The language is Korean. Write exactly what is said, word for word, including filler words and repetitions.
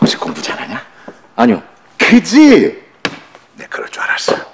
공식 공부 잘하냐? 아니요. 그지? 내 그럴 줄 알았어.